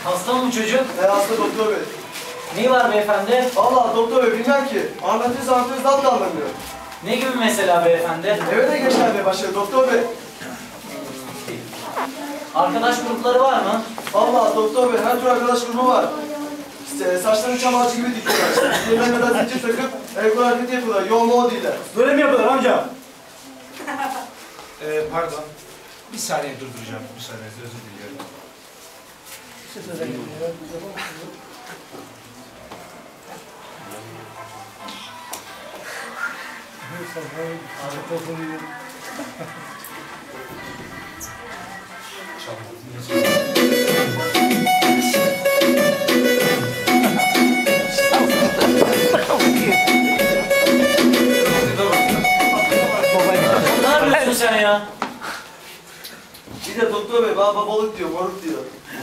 Hasta mı bu çocuk? Hasta doktor bey. Neyi var beyefendi? Vallahi doktor bey bilmem ki. Anlatıyoruz da anlamıyor. Ne gibi mesela beyefendi? Eve de geç gelmeye başladı doktor bey. Arkadaş grupları var mı? Vallahi doktor bey her tür arkadaş grubu var. İşte saçlarını çam ağacı gibi dikiyorlar. Yerine kadar zincir takıp el hareketi yapıyorlar. Yoğun o değiller. Böyle mi yapıyorlar amca? Pardon. Bir saniye durduracağım. Müsaadenizle özür diliyorum. Ne yapıyorsun sen ya? Bir de doktor bey bana babalık diyor, moruk diyor.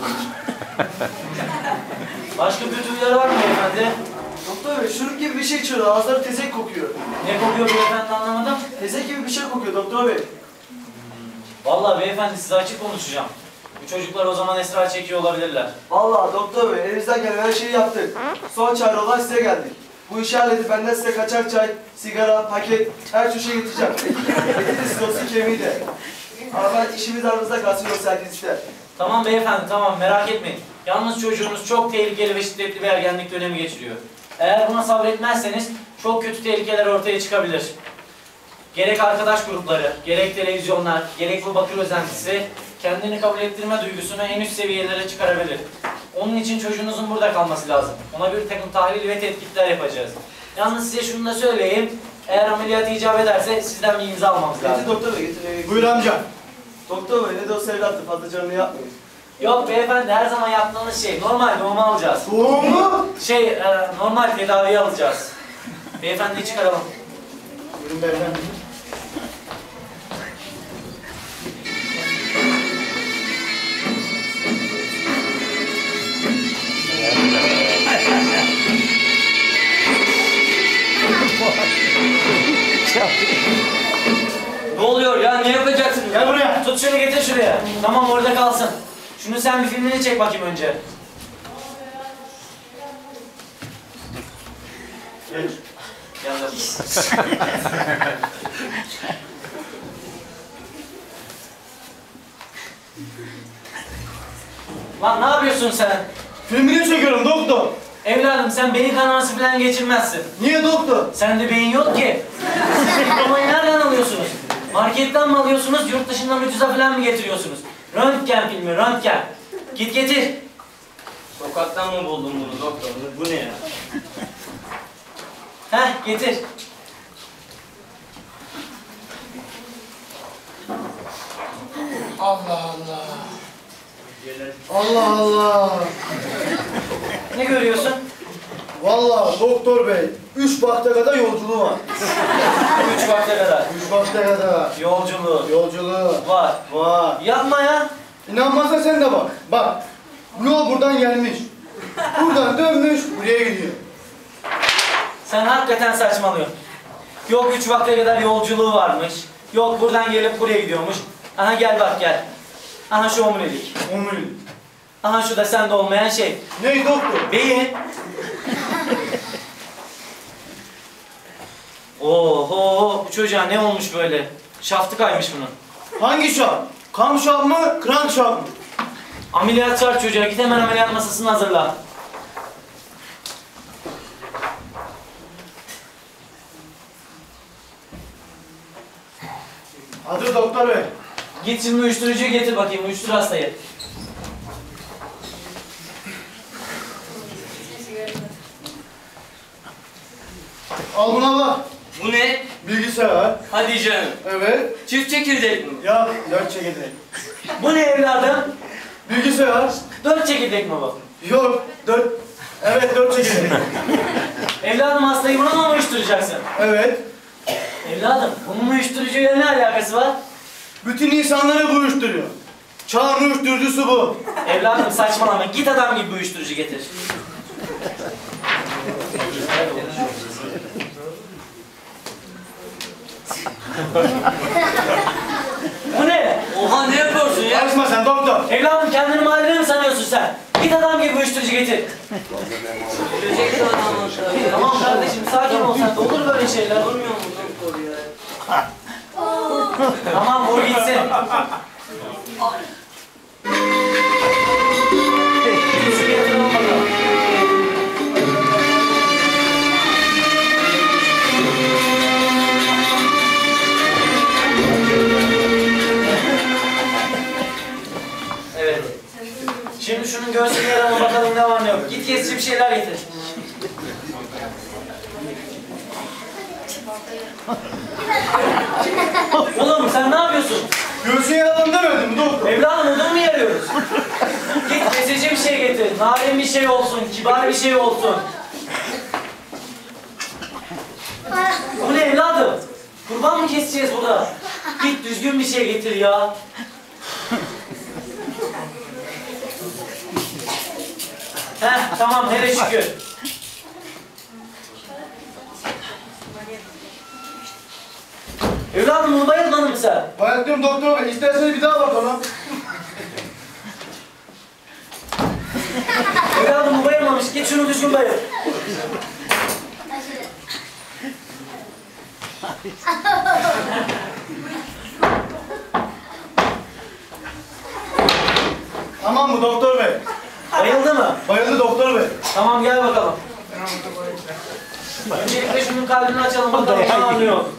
Başka kötü huyları var mı beyefendi? Doktor bey şurup gibi bir şey içiyor. Ağızları tezek kokuyor. Ne kokuyor beyefendi anlamadım. Tezek gibi bir şey kokuyor doktor bey. Vallahi beyefendi size açık konuşacağım. Bu çocuklar o zaman esrar çekiyor olabilirler. Vallahi doktor bey elimizden gelen her şeyi yaptık. Son çare olarak size geldik. Bu işi halledip benden size kaçak çay, sigara, paket, her tür şey getireceğim. Eti de sizosu kemiği de. Ama ben işimiz aramızda kalsın yoksa herkes ister. Tamam beyefendi tamam merak etmeyin. Yalnız çocuğunuz çok tehlikeli ve şiddetli bir ergenlik dönemi geçiriyor. Eğer buna sabretmezseniz çok kötü tehlikeler ortaya çıkabilir. Gerek arkadaş grupları, gerek televizyonlar, gerek bu bakır özentisi kendini kabul ettirme duygusunu en üst seviyelere çıkarabilir. Onun için çocuğunuzun burada kalması lazım. Ona bir takım tahlil ve tetkikler yapacağız. Yalnız size şunu da söyleyeyim. Eğer ameliyat icap ederse sizden bir imza almamız lazım. Getir doktor bey getir. Buyur amca. Doktor bey ne de olsa evlattır fazla canını yapmayın. Yok beyefendi her zaman yaptığınız şey normal doğuma alacağız. Doğum mu? Normal tedaviyi alacağız. Beyefendiyi çıkaralım. Buyurun beyefendi. Ne oluyor ya? Ne yapacaksın? Gel buraya. Tut şunu getir şuraya. Tamam orada kalsın. Şunu sen bir filmini çek bakayım önce. Geç. Yanında. Lan ne yapıyorsun sen? Filmini çekiyorum doktor. Evladım sen beyin kanaması falan geçirmezsin. Niye doktor? Sende beyin yok ki. Diplomayı nereden alıyorsunuz? Marketten mi alıyorsunuz, yurt dışından ucuza falan mı getiriyorsunuz? Röntgen filmi, röntgen. Git getir. Sokaktan mı buldun bunu doktor? Bu ne ya? Heh, getir. Allah Allah. Allah Allah. Ne görüyorsun? Vallahi doktor bey, 3 vakte kadar yolculuğu var. 3 vakte kadar. 3 vakte kadar. Yolculuğu. Yolculuğu Var. var. Yapma ya. İnanmazsan sen de bak. Bak, bu yol buradan gelmiş. Buradan dönmüş, buraya gidiyor. Sen hakikaten saçmalıyorsun. Yok 3 vakte kadar yolculuğu varmış. Yok buradan gelip buraya gidiyormuş. Aha gel bak gel. Aha şu omurilik. Omurilik. Aha şu da sende olmayan şey. Ney doktor? Beyin. Oho bu çocuğa ne olmuş böyle? Şaftı kaymış bunun. Hangi şap? Kam şap mı, krank şap mı? Ameliyat var çocuğa. Git hemen ameliyat masasını hazırla. Hazır doktor bey. Git şimdi uyuşturucuyu getir bakayım. Uyuştur hastayı. Al buna bak. Bu ne? Bilgisayar. Hadi canım. Evet. Çift çekirdek mi? Ya, 4 çekirdek. Bu ne evladım? Bilgisayar. 4 çekirdek mi bu? Yok, 4. Evet, 4 çekirdek. Evladım hastayı buna mı uyuşturacaksın? Evet. Evladım bunun uyuşturucuyla ne alakası var? Bütün insanları bu uyuşturuyor. Çağın uyuşturucusu bu. Evladım saçmalama. Git adam gibi bir uyuşturucu getir. Bu ne? Oha ne yapıyorsun ya? Karışma sen doktor. Evladım kendini mahallede mi sanıyorsun sen? Git adam gibi uyuşturucu getir. Ölecek şu adamı. Tamam kardeşim sakin ol sen de olur böyle şeyler. Olmuyor mu doktor ya? Tamam vur gitsin. Şu yatıralım bakalım. Evet. Şimdi şunun göğsünü yaralım bakalım ne var ne yok. Git kesici bir şeyler getir. Oğlum sen ne yapıyorsun? Göğsün yaralım demedim mi doktor? Evladım odun mu yarıyoruz? Git kesici bir şey getir. Narin bir şey olsun, kibar bir şey olsun. Bu ne evladım? Kurban mı keseceğiz burada? Git düzgün bir şey getir ya. Heh tamam hele şükür. Evladım bunu bayılmadın mı sen? Bayıldım doktor bey. İsterseniz bir daha bakalım. Evladım bu bayılmamış. Git şunu düzgün bayıl. Tamam mı doktor bey? Bayıldı mı? Bayıldı doktor bey. Tamam gel bakalım. Öncelikle şunun kalbini açalım bakalım ne var ne yok.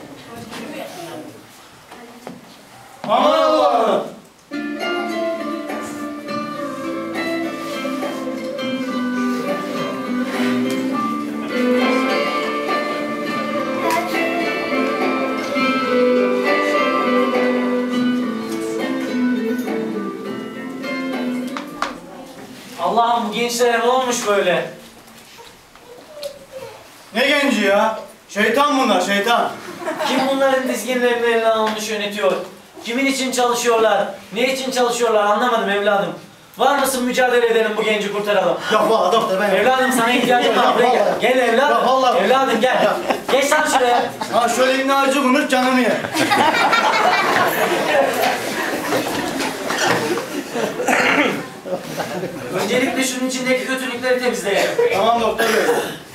Aman Allah'ım. Allah'ım bu gençlere ne olmuş böyle? Ne genci ya? Şeytan bunlar şeytan. Kim bunların dizginlerini eline almış yönetiyor? Kimin için çalışıyorlar? Ne için çalışıyorlar anlamadım evladım. Var mısın mücadele edelim bu genci kurtaralım? Yok valla doktor ben. Evladım sana ihtiyacım var buraya gel. Gel evladım. Ya vallahi. Evladım gel. Geç lan şuraya. Ha şöyle elini acı unut canını ye. Öncelikle şunun içindeki kötülükleri temizleyelim. Tamam doktor bey.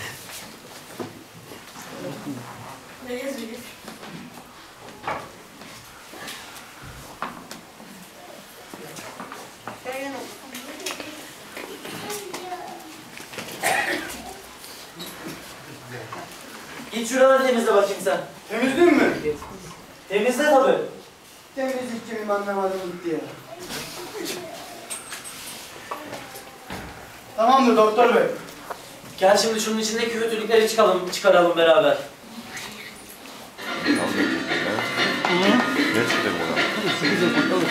Git şuraları temizle bakayım sen. Temizledin mi? Temizle tabii. Temizlikçi miyim anlamadım gitti ya. Tamamdır doktor bey. Gel şimdi şunun içindeki kötülükleri çıkaralım beraber. Gerçekten ona.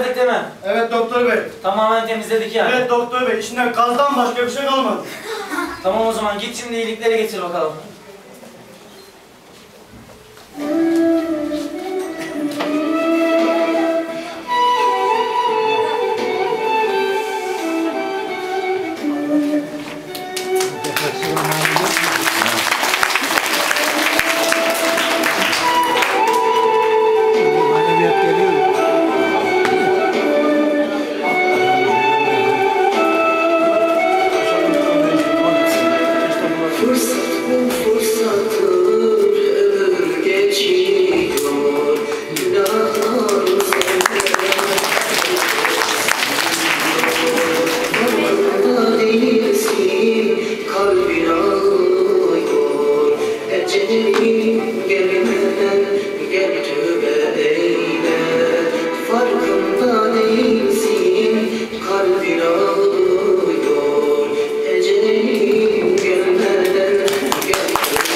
temizlemedik değil mi? Evet doktor bey. Tamamen temizledik yani. Evet doktor bey. İçinden gazdan başka bir şey kalmadı. Tamam o zaman git şimdi iyilikleri getir bakalım. Maneviyat geliyor. Fırsat bu fırsattır, ömür geçiyor, günahlar farkında değilsin, kalbin ağlıyor, ecelin gelmeden gel tövbe eyle, farkında değilsin, kalbin ağlıyor, ecelin gelmeden gel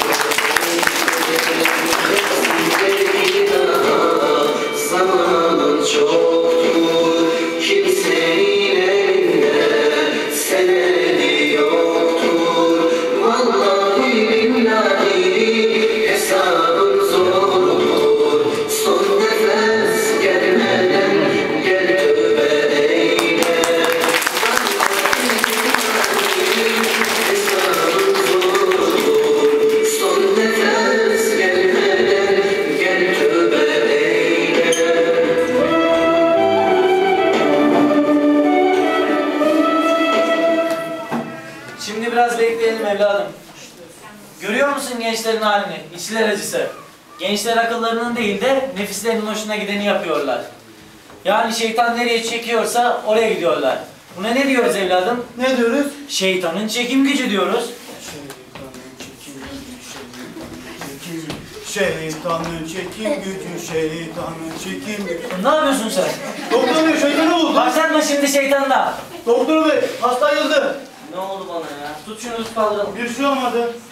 zamanın çoktur, kimsenin elinde senedi yoktur. Vallahi billahi hesabın zordur. Son nefes gelmeden gel tövbe eyle. Vallahi billahi hesabın zordur. Son nefes gelmeden gel tövbe eyle. Şimdi biraz bekleyelim evladım. Görüyor musun gençlerin halini? İçler acısı. Gençler akıllarının değil de nefislerinin hoşuna gideni yapıyorlar. Yani şeytan nereye çekiyorsa oraya gidiyorlar. Buna ne diyoruz evladım? Ne diyoruz? Şeytanın çekim gücü diyoruz. Şeytanın çekim gücü, şeytanın çekim gücü. Ne yapıyorsun sen? Doktor bey şeytanı buldu. Başlatma şimdi şeytanla. Doktor bey hasta ayıldı. Ne oldu bana ya? Tut şunu tut kaldıralım. Bir şey olmadı.